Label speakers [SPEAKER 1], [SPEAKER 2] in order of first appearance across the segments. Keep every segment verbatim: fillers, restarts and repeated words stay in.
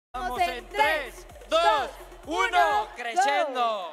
[SPEAKER 1] Vamos en tres, dos, uno, creciendo.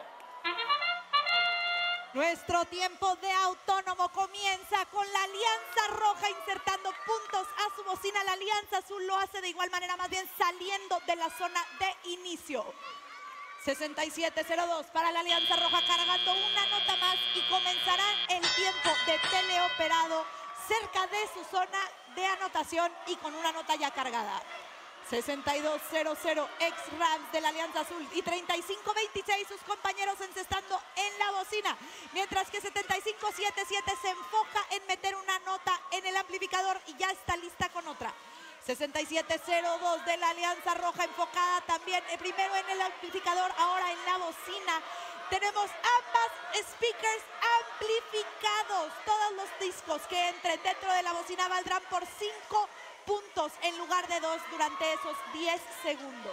[SPEAKER 2] Nuestro tiempo de autónomo comienza con la Alianza Roja insertando puntos a su bocina. La Alianza Azul lo hace de igual manera, más bien saliendo de la zona de inicio. sesenta y siete cero dos para la Alianza Roja, cargando una nota más y comenzará el tiempo de teleoperado cerca de su zona de anotación y con una nota ya cargada. sesenta y dos cero cero ex-Rams de la Alianza Azul y treinta y cinco veintiséis sus compañeros encestando en la bocina, mientras que setenta y cinco setenta y siete se enfoca en meter una nota en el amplificador y ya está lista con otra. sesenta y siete cero dos de la Alianza Roja enfocada también, eh, primero en el amplificador, ahora en la bocina. Tenemos ambas speakers amplificados. Todos los discos que entren dentro de la bocina valdrán por cinco puntos en lugar de dos durante esos diez segundos.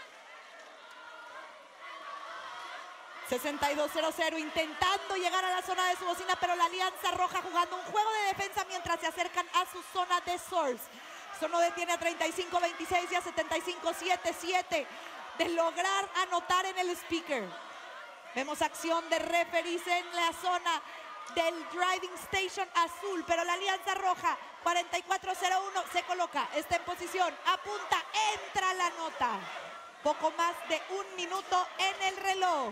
[SPEAKER 2] sesenta y dos cero cero intentando llegar a la zona de su bocina, pero la Alianza Roja jugando un juego de defensa mientras se acercan a su zona de source. Eso no detiene a treinta y cinco veintiséis y a setenta y cinco setenta y siete de lograr anotar en el speaker. Vemos acción de referees en la zona del driving station azul, pero la Alianza Roja cuarenta y cuatro cero uno se coloca, está en posición, apunta, entra la nota. Poco más de un minuto en el reloj.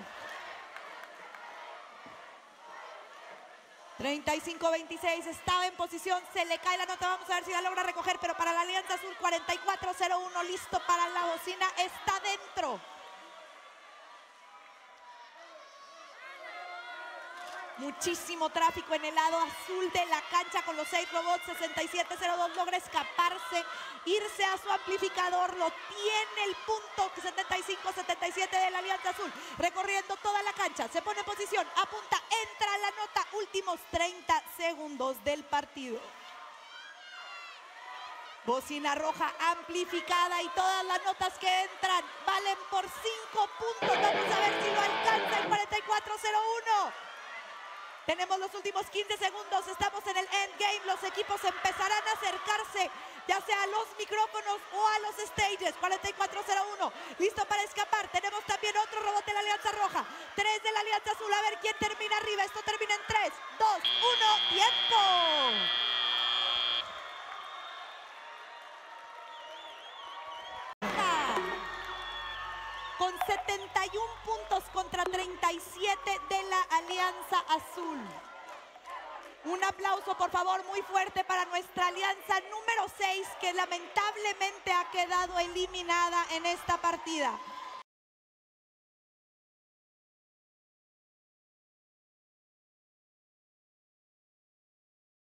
[SPEAKER 2] treinta y cinco veintiséis estaba en posición, se le cae la nota, vamos a ver si la logra recoger, pero para la Alianza Azul cuarenta y cuatro cero uno listo para la bocina, está dentro. Muchísimo tráfico en el lado azul de la cancha con los seis robots. Sesenta y siete cero dos logra escaparse, irse a su amplificador, lo tiene el punto. Setenta y cinco setenta y siete de la Alianza Azul, recorriendo toda la cancha, se pone en posición, apunta, entra la nota, últimos treinta segundos del partido. Bocina roja amplificada y todas las notas que entran valen por cinco puntos. Vamos a ver si lo alcanza el cuarenta y cuatro cero uno. Tenemos los últimos quince segundos, estamos en el endgame, los equipos empezarán a acercarse, ya sea a los micrófonos o a los stages. Cuarenta y cuatro cero uno, listo para escapar. Tenemos también otro robot de la Alianza Roja, tres de la Alianza Azul, a ver quién termina arriba. Esto termina en tres, dos, uno, ¡tiempo! Con setenta y uno puntos contra treinta y siete de la Alianza Azul. Un aplauso, por favor, muy fuerte para nuestra alianza número seis, que lamentablemente ha quedado eliminada en esta partida.